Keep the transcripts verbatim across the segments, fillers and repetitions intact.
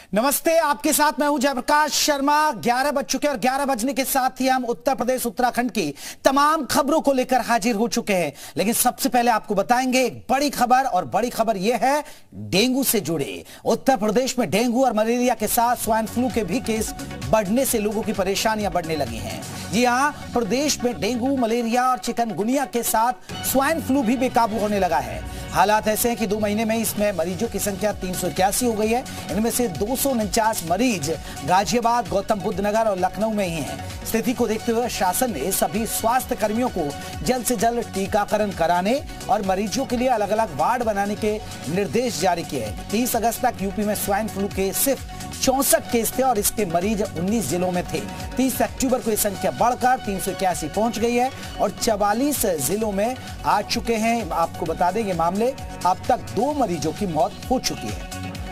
नमस्ते, आपके साथ मैं हूं जयप्रकाश शर्मा। ग्यारह बज चुके और ग्यारह बजने के साथ ही हम उत्तर प्रदेश उत्तराखंड की तमाम खबरों को लेकर हाजिर हो चुके हैं। लेकिन सबसे पहले आपको बताएंगे एक बड़ी खबर, और बड़ी खबर यह है डेंगू से जुड़े। उत्तर प्रदेश में डेंगू और मलेरिया के साथ स्वाइन फ्लू के भी केस बढ़ने से लोगों की परेशानियां बढ़ने लगी हैं। जी हां, प्रदेश में डेंगू, मलेरिया और चिकनगुनिया के साथ स्वाइन फ्लू भी बेकाबू होने लगा है। हालात ऐसे हैं कि दो महीने में इसमें मरीजों की संख्या तीन सौ इक्यासी हो गई है। इनमें से दो सौ उनचास मरीज गाजियाबाद, गौतम बुद्ध नगर और लखनऊ में ही हैं। स्थिति को देखते हुए शासन ने सभी स्वास्थ्य कर्मियों को जल्द से जल्द टीकाकरण कराने और मरीजों के लिए अलग अलग वार्ड बनाने के निर्देश जारी किए हैं। तीस अगस्त तक यूपी में स्वाइन फ्लू के सिर्फ चौसठ केस थे और इसके मरीज उन्नीस जिलों में थे। तीस अक्टूबर को यह संख्या बढ़कर तीन सौ इक्यासी पहुंच गई है और चवालीस जिलों में आ चुके हैं। आपको बता दें ये मामले अब तक दो मरीजों की मौत हो चुकी है।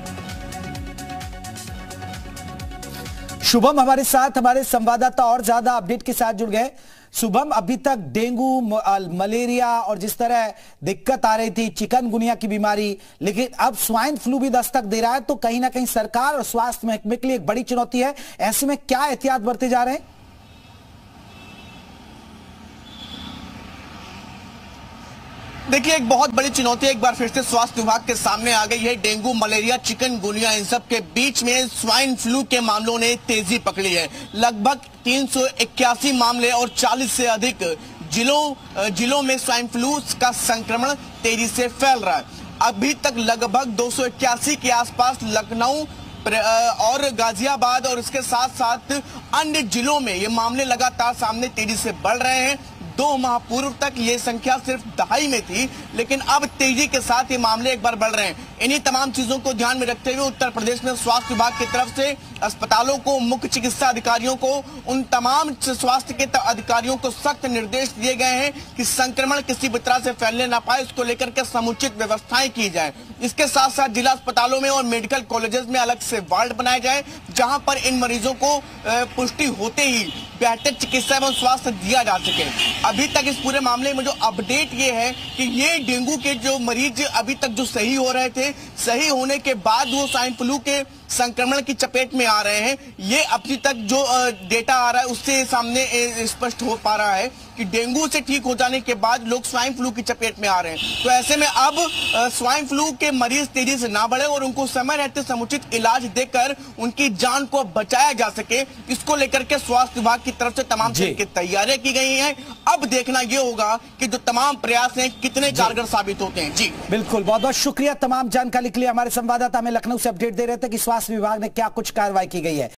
शुभम हमारे साथ, हमारे संवाददाता और ज्यादा अपडेट के साथ जुड़ गए। शुभम, अभी तक डेंगू, मलेरिया और जिस तरह दिक्कत आ रही थी चिकनगुनिया की बीमारी, लेकिन अब स्वाइन फ्लू भी दस्तक दे रहा है, तो कहीं ना कहीं सरकार और स्वास्थ्य महकमे के लिए एक बड़ी चुनौती है। ऐसे में क्या एहतियात बरते जा रहे हैं? देखिए, एक बहुत बड़ी चुनौती एक बार फिर से स्वास्थ्य विभाग के सामने आ गई है। डेंगू, मलेरिया, चिकनगुनिया, इन सब के बीच में स्वाइन फ्लू के मामलों ने तेजी पकड़ी है। लगभग तीन सौ इक्यासी मामले और चालीस से अधिक जिलों जिलों में स्वाइन फ्लू का संक्रमण तेजी से फैल रहा है। अभी तक लगभग दो सौ इक्यासी के आसपास लखनऊ और गाजियाबाद और इसके साथ साथ अन्य जिलों में ये मामले लगातार सामने तेजी से बढ़ रहे हैं। दो माह पूर्व तक ये संख्या सिर्फ दहाई में थी, लेकिन अब तेजी के साथ ये मामले एक बार बढ़ रहे हैं। इन्हीं तमाम चीजों को ध्यान में रखते हुए उत्तर प्रदेश में स्वास्थ्य विभाग की तरफ से अस्पतालों को, मुख्य चिकित्सा अधिकारियों को, उन तमाम स्वास्थ्य के अधिकारियों को सख्त निर्देश दिए गए हैं कि संक्रमण किसी भी तरह से फैलने ना पाए, इसको लेकर के समुचित व्यवस्थाएं की जाए। इसके साथ साथ जिला अस्पतालों में और मेडिकल कॉलेजेस में अलग से वार्ड बनाए जाए, जहां पर इन मरीजों को पुष्टि होते ही बेहतर चिकित्सा एवं स्वास्थ्य दिया जा सके। अभी तक इस पूरे मामले में जो अपडेट ये है कि ये डेंगू के जो मरीज अभी तक जो सही हो रहे थे, सही होने के बाद वो स्वाइन फ्लू के संक्रमण की चपेट में आ रहे हैं। ये अभी तक जो डेटा आ रहा है उससे सामने स्पष्ट हो पा रहा है कि डेंगू से ठीक हो जाने के बाद लोग स्वाइन फ्लू की चपेट में आ रहे हैं। तो ऐसे में अब स्वाइन फ्लू के मरीज तेजी से ना बढ़े और उनको समय रहते समुचित इलाज देकर उनकी जान को बचाया जा सके, इसको लेकर के स्वास्थ्य विभाग की तरफ से तमाम तरह की तैयारियां की गई हैं। अब देखना यह होगा कि जो तमाम प्रयास हैं कितने कारगर साबित होते हैं। जी बिल्कुल, बहुत बहुत शुक्रिया तमाम जानकारी के लिए। हमारे संवाददाता हमें लखनऊ से अपडेट दे रहे थे कि स्वास्थ्य विभाग ने क्या कुछ कार्रवाई की गई है।